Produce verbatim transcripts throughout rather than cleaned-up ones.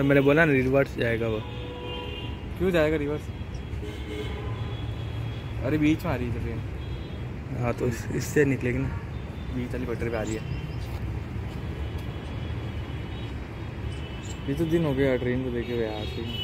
मैंने बोला ना रिवर्स जाएगा वो। क्यों जाएगा रिवर्स? अरे बीच में आ रही है ट्रेन। हाँ तो इस, इससे निकलेगी ना, बीच वाली पटरी पे आ रही है। ये तो दिन हो गया ट्रेन को देखे हुए आज ही।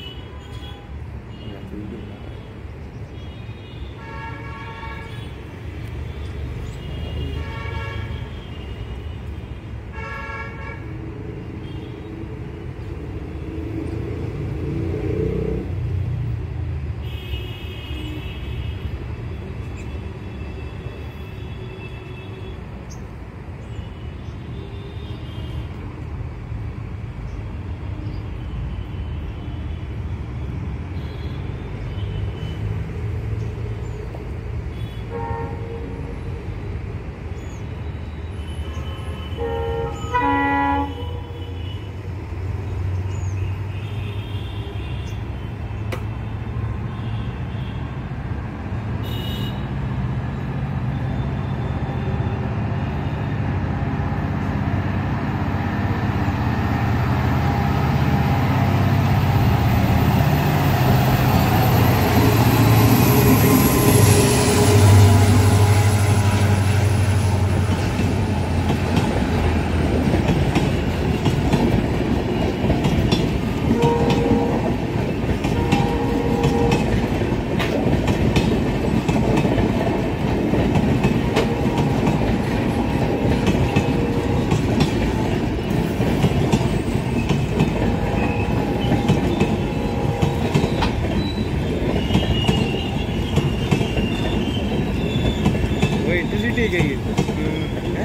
इंटरसिटी है ये है,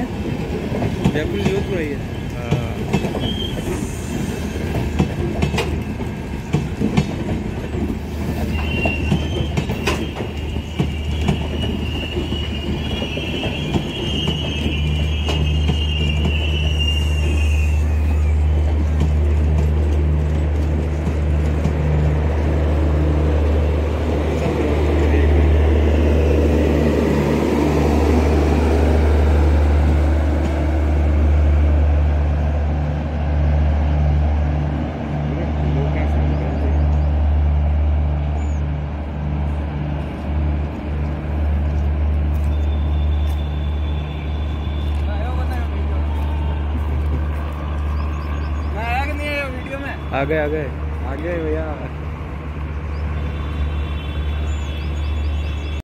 जयपुर से जोधपुर आई है। आ गए आ गए आ गए भैया।